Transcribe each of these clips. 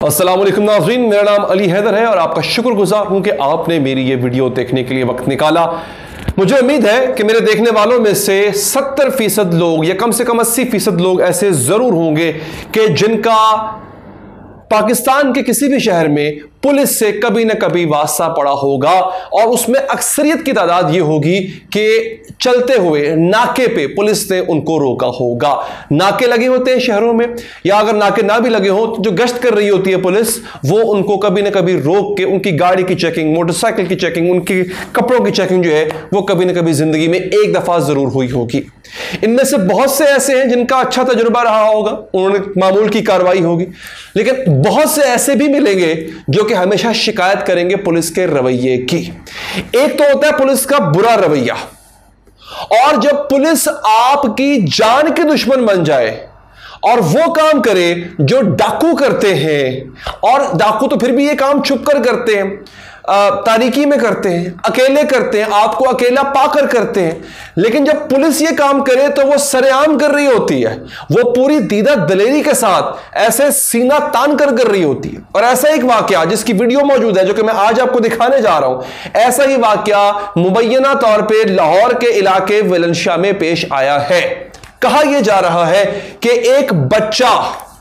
अस्सलाम वालेकुम नाज़रीन, मेरा नाम अली हैदर है और आपका शुक्रगुजार हूं कि आपने मेरी ये वीडियो देखने के लिए वक्त निकाला। मुझे उम्मीद है कि मेरे देखने वालों में से 70% लोग या कम से कम 80% लोग ऐसे जरूर होंगे कि जिनका पाकिस्तान के किसी भी शहर में पुलिस से कभी ना कभी वास्ता पड़ा होगा और उसमें अक्सरियत की तादाद ये होगी कि चलते हुए नाके पे पुलिस ने उनको रोका होगा। नाके लगे होते हैं शहरों में, या अगर नाके ना भी लगे हो तो जो गश्त कर रही होती है पुलिस, वो उनको कभी ना कभी रोक के उनकी गाड़ी की चेकिंग, मोटरसाइकिल की चेकिंग, उनके कपड़ों की चेकिंग जो है वो कभी ना कभी जिंदगी में एक दफा जरूर हुई होगी। इनमें से बहुत से ऐसे हैं जिनका अच्छा तजुर्बा रहा होगा, उन्होंने मामूल की कार्रवाई होगी, लेकिन बहुत से ऐसे भी मिलेंगे जो कि हमेशा शिकायत करेंगे पुलिस के रवैये की। एक तो होता है पुलिस का बुरा रवैया, और जब पुलिस आपकी जान के दुश्मन बन जाए और वो काम करे जो डाकू करते हैं, और डाकू तो फिर भी ये काम छुप कर करते हैं, तारीकी में करते हैं, अकेले करते हैं, आपको अकेला पाकर करते हैं, लेकिन जब पुलिस ये काम करे तो वो सरेआम कर रही होती है, वो पूरी दीदा दलेरी के साथ ऐसे सीना तान कर रही होती है। और ऐसा एक वाकया जिसकी वीडियो मौजूद है जो कि मैं आज आपको दिखाने जा रहा हूं, ऐसा ही वाकया मुबैना तौर पे लाहौर के इलाके वेलंशिया में पेश आया है। कहा यह जा रहा है कि एक बच्चा,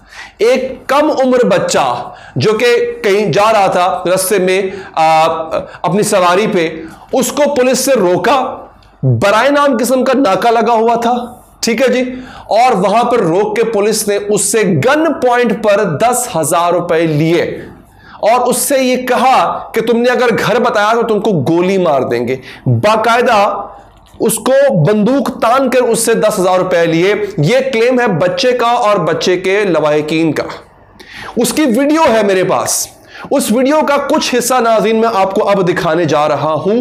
एक कम उम्र बच्चा जो कि कहीं जा रहा था रास्ते में अपनी सवारी पे, उसको पुलिस से रोका। बराए नाम किस्म का नाका लगा हुआ था, ठीक है जी, और वहां पर रोक के पुलिस ने उससे गन पॉइंट पर 10,000 रुपए लिए और उससे यह कहा कि तुमने अगर घर बताया तो तुमको गोली मार देंगे। बाकायदा उसको बंदूक तान कर उससे 10,000 रुपए लिए। यह क्लेम है बच्चे का और बच्चे के लवाहिकीन का। उसकी वीडियो है मेरे पास, उस वीडियो का कुछ हिस्सा नाज़रीन मैं आपको अब दिखाने जा रहा हूं।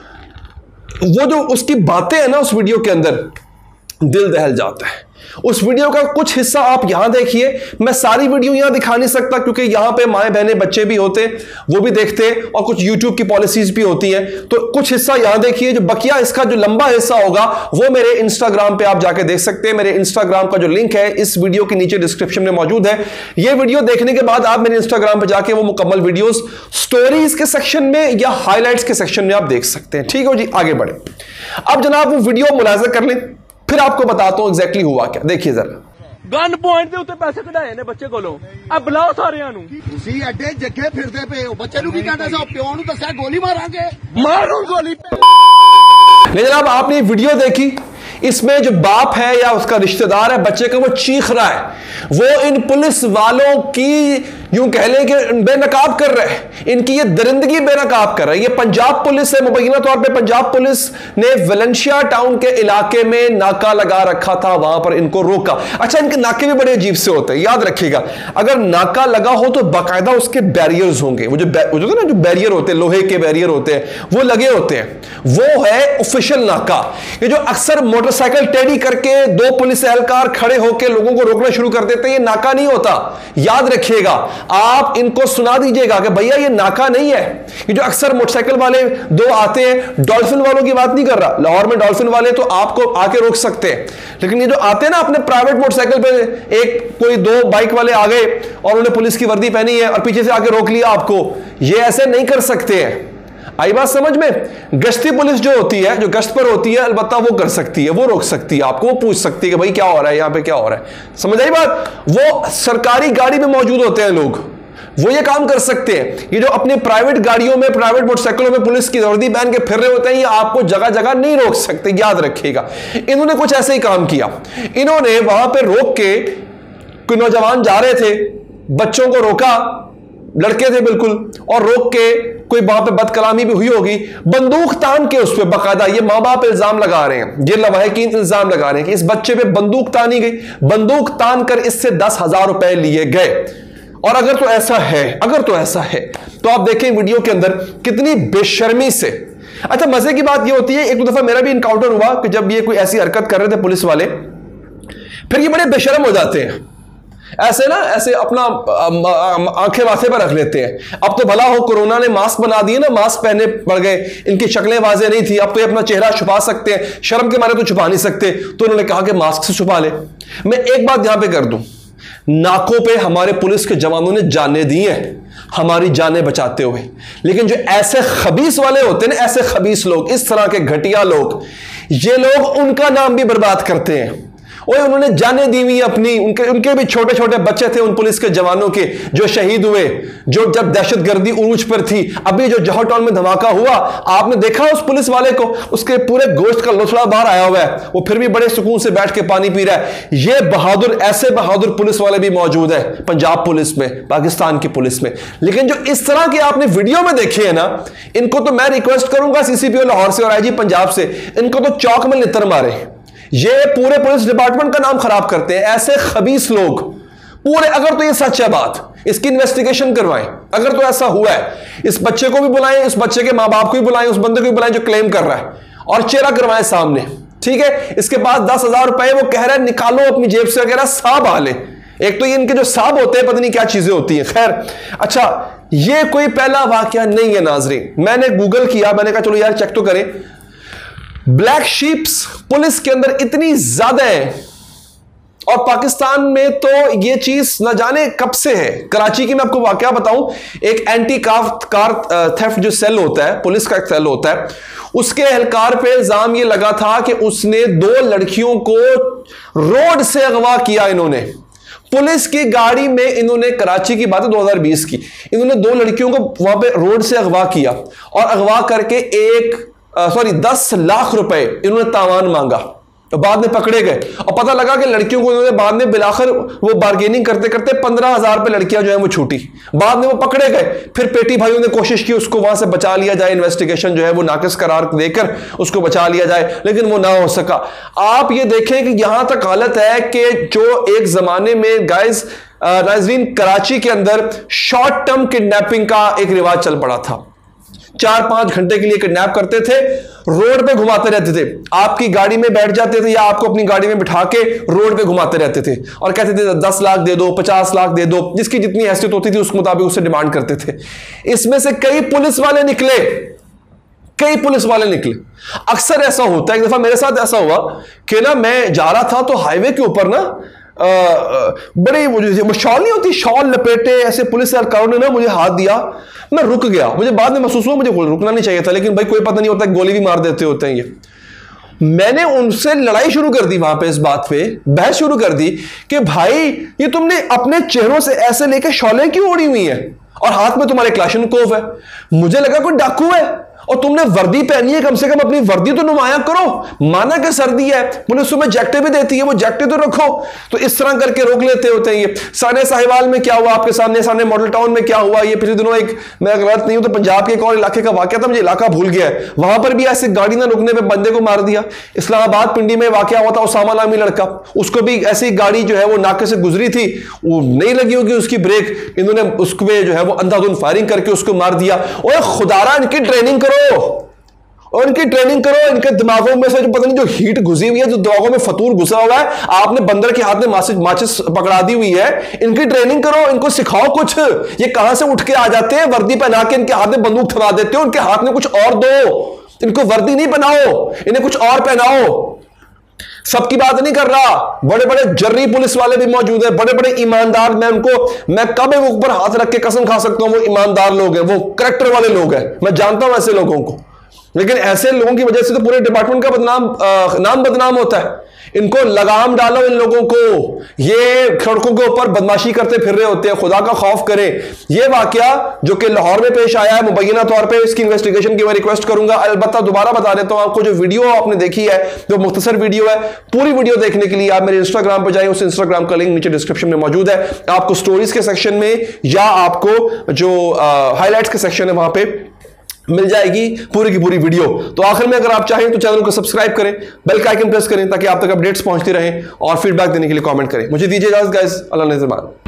वो जो उसकी बातें हैं ना उस वीडियो के अंदर, दिल दहल जाता है। उस वीडियो का कुछ हिस्सा आप यहां देखिए। मैं सारी वीडियो यहां दिखा नहीं सकता क्योंकि यहां पे माए बहने बच्चे भी होते, वो भी देखते हैं, और कुछ यूट्यूब की पॉलिसीज भी होती हैं, तो कुछ हिस्सा यहां देखिए। जो बकिया इसका जो लंबा हिस्सा होगा वो मेरे इंस्टाग्राम पे आप जाके देख सकते हैं। मेरे इंस्टाग्राम का जो लिंक है इस वीडियो के नीचे डिस्क्रिप्शन में मौजूद है। यह वीडियो देखने के बाद आप मेरे इंस्टाग्राम पर जाके वो मुकम्मल वीडियोस स्टोरीज के सेक्शन में या हाईलाइट्स के सेक्शन में आप देख सकते हैं। ठीक है जी, आगे बढ़े। अब जनाब वो वीडियो मुलाजा कर लें, फिर आपको बताता हूं एग्जैक्टली हुआ क्या। देखिए जरा। गन पॉइंट ਦੇ ਉੱਤੇ ਪੈਸੇ ਕਢਾਏ ਨੇ ਬੱਚੇ ਕੋਲੋਂ, ਆ ਬੁਲਾਓ ਸਾਰਿਆਂ ਨੂੰ। ਤੁਸੀਂ ਅੱਡੇ ਜੱਗੇ ਫਿਰਦੇ ਪਏ ਹੋ, ਬੱਚੇ ਨੂੰ ਕੀ ਕਹਿੰਦੇ ਸੋ ਪਿਓ ਨੂੰ ਦੱਸਿਆ ਗੋਲੀ ਮਾਰਾਂਗੇ, मारो गोली। नहीं जनाब, आपने वीडियो देखी, इसमें जो बाप है या उसका रिश्तेदार है बच्चे का, वो चीख रहा है, वो इन पुलिस वालों की यूं कह लें कि बेनकाब कर रहे हैं, इनकी ये दरिंदगी बेनकाब कर रहा है। ये पंजाब पुलिस है, मुबैना तौर पे पंजाब पुलिस ने वेलेंशिया टाउन के इलाके में नाका लगा रखा था, वहां पर इनको रोका। अच्छा, इनके नाके भी बड़े अजीब से होते हैं, याद रखिएगा। अगर नाका लगा हो तो बाकायदा उसके बैरियर्स होंगे, वो जो ना जो बैरियर होते हैं, लोहे के बैरियर होते हैं, वो लगे होते हैं, वो है ऑफिशियल नाका। ये जो अक्सर मोटरसाइकिल टेढ़ी करके दो पुलिस एहलकार खड़े होकर लोगों को रोकना शुरू कर देते हैं, ये नाका नहीं होता, याद रखिएगा। आप इनको सुना दीजिएगा कि भैया ये नाका नहीं है। ये जो अक्सर मोटरसाइकिल वाले दो आते हैं, डॉल्फिन वालों की बात नहीं कर रहा, लाहौर में डॉल्फिन वाले तो आपको आके रोक सकते हैं, लेकिन ये जो आते हैं ना अपने प्राइवेट मोटरसाइकिल पे, एक कोई दो बाइक वाले आ गए और उन्होंने पुलिस की वर्दी पहनी है और पीछे से आके रोक लिया आपको, ये ऐसे नहीं कर सकते हैं। आई बात समझ में? गश्ती पुलिस जो होती है, जो गश्त पर होती है, अलबत्ता वो कर सकती है, वो रोक सकती है आपको, वो पूछ सकती है कि भाई क्या हो रहा है यहाँ पे, क्या हो रहा है। समझ आई बात? वो सरकारी गाड़ी में मौजूद होते हैं लोग, वो ये काम कर सकते हैं। ये जो अपने प्राइवेट गाड़ियों में, प्राइवेट मोटरसाइकिलों में पुलिस की वर्दी पहन के फिर रहे होते हैं, ये आपको जगह जगह नहीं रोक सकते, याद रखिएगा। इन्होंने कुछ ऐसे ही काम किया। इन्होंने वहां पर रोक के, कोई नौजवान जा रहे थे, बच्चों को रोका, लड़के थे बिल्कुल, और रोक के कोई वहां पे बदकलामी भी हुई होगी, बंदूक तान के उस पे बाकायदा ये मां बाप इल्जाम लगा रहे हैं, ये लवाहिकीन इल्जाम लगा रहे हैं कि इस बच्चे पे बंदूक तानी गई, बंदूक तान कर इससे 10,000 रुपए लिए गए। और अगर तो ऐसा है, अगर तो ऐसा है तो आप देखें वीडियो के अंदर कितनी बेशर्मी से। अच्छा, मजे की बात ये होती है, एक दो दफा मेरा भी इनकाउंटर हुआ कि जब ये कोई ऐसी हरकत कर रहे थे पुलिस वाले, फिर ये बड़े बेशर्म हो जाते हैं, ऐसे ना, ऐसे अपना आंखें माथे पर रख लेते हैं। अब तो भला हो कोरोना ने मास्क बना दिए ना, मास्क पहने पड़ गए, इनकी शक्लें वाज़ेह नहीं थी, अब तो ये अपना चेहरा छुपा सकते हैं, शर्म के मारे तो छुपा नहीं सकते, तो उन्होंने कहा कि मास्क से छुपा ले। मैं एक बात यहां पे कर दूं, नाकों पे हमारे पुलिस के जवानों ने जानें दी हैं हमारी जानें बचाते हुए। लेकिन जो ऐसे खबीस वाले होते हैं ना, ऐसे खबीस लोग, इस तरह के घटिया लोग, ये लोग उनका नाम भी बर्बाद करते हैं। और उन्होंने जाने दी हुई अपनी, उनके भी छोटे छोटे बच्चे थे उन पुलिस के जवानों के जो शहीद हुए, जो जब दहशतगर्दी उरूज पर थी। अभी जो जौहर टाउन में धमाका हुआ, आपने देखा उस पुलिस वाले को, उसके पूरे गोश्त का लोथड़ा बाहर आया हुआ है, वो फिर भी बड़े सुकून से बैठ के पानी पी रहा है। ये बहादुर, ऐसे बहादुर पुलिस वाले भी मौजूद है पंजाब पुलिस में, पाकिस्तान की पुलिस में। लेकिन जो इस तरह के आपने वीडियो में देखे है ना, इनको तो मैं रिक्वेस्ट करूंगा सीसीपीओ लाहौर से और आईजी पंजाब से, इनको तो चौक में लितर मारे। ये पूरे पुलिस डिपार्टमेंट का नाम खराब करते हैं ऐसे खबीस लोग पूरे। अगर तो ये सच है बात, इसकी इन्वेस्टिगेशन करवाएं। अगर तो ऐसा हुआ है, इस बच्चे को भी बुलाएं, इस बच्चे के मां बाप को भी बुलाएं, उस बंदे को भी बुलाएं जो क्लेम कर रहा है, और चेहरा करवाएं सामने, ठीक है। इसके पास 10,000 रुपए वो कह रहा है निकालो अपनी जेब से, वगैरह साहब हाले। एक तो ये इनके जो साहब होते हैं, पता नहीं क्या चीजें होती हैं। खैर, अच्छा, ये कोई पहला वाकया नहीं है नाजरीन। मैंने गूगल किया, मैंने कहा चलो यार चेक तो करें। ब्लैक शीप्स पुलिस के अंदर इतनी ज्यादा है, और पाकिस्तान में तो ये चीज न जाने कब से है। कराची की मैं आपको वाकया बताऊं, एक एंटी कार थेफ्ट जो सेल होता है, पुलिस का एक सेल होता है, उसके एहलकार पे इल्जाम ये लगा था कि उसने 2 लड़कियों को रोड से अगवा किया। इन्होंने पुलिस की गाड़ी में, इन्होंने, कराची की बात है 2020 की, इन्होंने 2 लड़कियों को वहां पे रोड से अगवा किया, और अगवा करके 10 लाख रुपए इन्होंने तावान मांगा। तो बाद में पकड़े गए, और पता लगा कि लड़कियों को इन्होंने बाद में बिलाखिर वो बार्गेनिंग करते करते 15,000 पे लड़कियां जो है वो छूटी। बाद में वो पकड़े गए, फिर पेटी भाइयों ने कोशिश की उसको वहां से बचा लिया जाए, इन्वेस्टिगेशन जो है वो नाकिस करार देकर उसको बचा लिया जाए, लेकिन वो ना हो सका। आप ये देखें कि यहां तक हालत है कि जो एक जमाने में गाइस नाज़रीन कराची के अंदर शॉर्ट टर्म किडनैपिंग का एक रिवाज चल पड़ा था। 4-5 घंटे के लिए किडनैप करते थे, रोड पे घुमाते रहते थे, आपकी गाड़ी में बैठ जाते थे या आपको अपनी गाड़ी में बिठा के रोड पे घुमाते रहते थे, और कहते थे 10 लाख दे दो, 50 लाख दे दो, जिसकी जितनी हैसियत होती थी उस मुताबिक उससे डिमांड करते थे। इसमें से कई पुलिस वाले निकले, कई पुलिस वाले निकले। अक्सर ऐसा होता है, एक दफा मेरे साथ ऐसा हुआ कि ना, मैं जा रहा था तो हाईवे के ऊपर ना बड़ी वो शॉल नहीं होती, शॉल लपेटे ऐसे पुलिस एहलकारों ने ना मुझे हाथ दिया, मैं रुक गया। मुझे बाद में महसूस हुआ मुझे रुकना नहीं चाहिए था, लेकिन भाई कोई पता नहीं होता, गोली भी मार देते होते हैं ये। मैंने उनसे लड़ाई शुरू कर दी, वहां पे इस बात पे बहस शुरू कर दी कि भाई ये तुमने अपने चेहरों से ऐसे लेके शॉलें क्यों ओढ़ी हुई हैं, और हाथ में तुम्हारे क्लाशनकोव है। मुझे लगा कोई डाकू है, और तुमने वर्दी पहनी है, कम से कम अपनी वर्दी तो नुमाया करो। माना कि सर्दी है, पुलिस तुम्हें जैकेटें भी देती है, वो जैकेटें तो रखो। तो इस तरह करके रोक लेते होते हैं ये। साने साहिवाल में क्या हुआ आपके सामने, साने मॉडल टाउन में क्या हुआ, ये पिछले दिनों एक, मैं गलत नहीं हूं तो पंजाब के एक और इलाके का वाकया था, मुझे इलाका भूल गया है, वहां पर भी ऐसे गाड़ी ना रुकने पर बंदे को मार दिया। इस्लामाबाद पिंडी में वाकया हुआ था, उसामा नामी लड़का, उसको भी ऐसी गाड़ी जो है वो नाके से गुजरी थी, वो नहीं लगी होगी उसकी ब्रेक, इन्होंने उसको जो है वो अंधाधुंध फायरिंग करके उसको मार दिया। ओए खुदारा, इनकी ट्रेनिंग करो, और इनकी ट्रेनिंग करो। इनके दिमागों में से जो पता नहीं जो हीट घुसी हुई है, जो दिमागों में फतूर घुसा हुआ है, आपने बंदर के हाथ में माचिस पकड़ा दी हुई है, इनकी ट्रेनिंग करो, इनको सिखाओ कुछ। ये कहां से उठ के आ जाते हैं, वर्दी पहना के इनके हाथ में बंदूक थमा देते हो, इनके हाथ में कुछ और दो, इनको वर्दी नहीं बनाओ, इन्हें कुछ और पहनाओ। सबकी बात नहीं कर रहा, बड़े बड़े जर्री पुलिस वाले भी मौजूद है, बड़े बड़े ईमानदार, मैं कब ऊपर हाथ रख के कसम खा सकता हूं वो ईमानदार लोग हैं, वो करैक्टर वाले लोग हैं, मैं जानता हूं ऐसे लोगों को। लेकिन ऐसे लोगों की वजह से तो पूरे डिपार्टमेंट का नाम बदनाम होता है। इनको लगाम डालो इन लोगों को, ये सड़कों के ऊपर बदमाशी करते फिर रहे होते हैं, खुदा का खौफ करें। ये वाकया जो कि लाहौर में पेश आया है, मुबैना तौर पे इसकी इन्वेस्टिगेशन की मैं रिक्वेस्ट करूंगा। अलबत्ता दोबारा बता देता हूं आपको, जो वीडियो आपने देखी है, जो मुख्तसर वीडियो है, पूरी वीडियो देखने के लिए आप मेरे इंस्टाग्राम पर जाएं, उस इंस्टाग्राम का लिंक नीचे डिस्क्रिप्शन में मौजूद है। आपको स्टोरीज के सेक्शन में या आपको जो हाईलाइट्स के सेक्शन है वहां पे मिल जाएगी पूरी की पूरी वीडियो। तो आखिर में अगर आप चाहें तो चैनल को सब्सक्राइब करें, बेल का आइकन प्रेस करें ताकि आप तक अपडेट्स पहुंचती रहें, और फीडबैक देने के लिए कमेंट करें। मुझे दीजिए इजाजत गाइस, अल्लाह निगहबान।